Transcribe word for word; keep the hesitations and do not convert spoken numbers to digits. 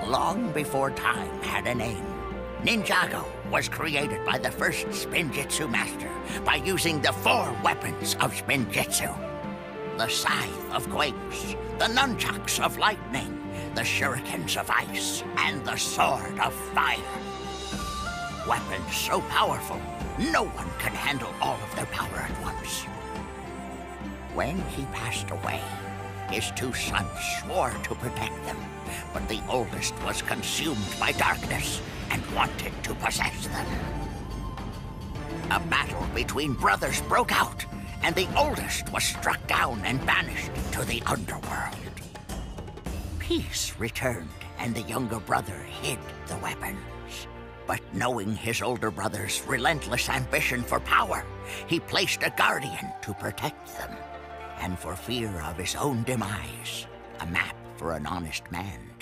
long before time had a name, Ninjago was created by the first Spinjitzu master by using the four weapons of Spinjitzu. The Scythe of Quakes, the Nunchucks of Lightning, the Shurikens of Ice, and the Sword of Fire. Weapons so powerful, no one can handle all of their power at once. When he passed away, his two sons swore to protect them, but the oldest was consumed by darkness and wanted to possess them. A battle between brothers broke out, and the oldest was struck down and banished to the underworld. Peace returned, and the younger brother hid the weapons. But knowing his older brother's relentless ambition for power, he placed a guardian to protect them. And for fear of his own demise, a map for an honest man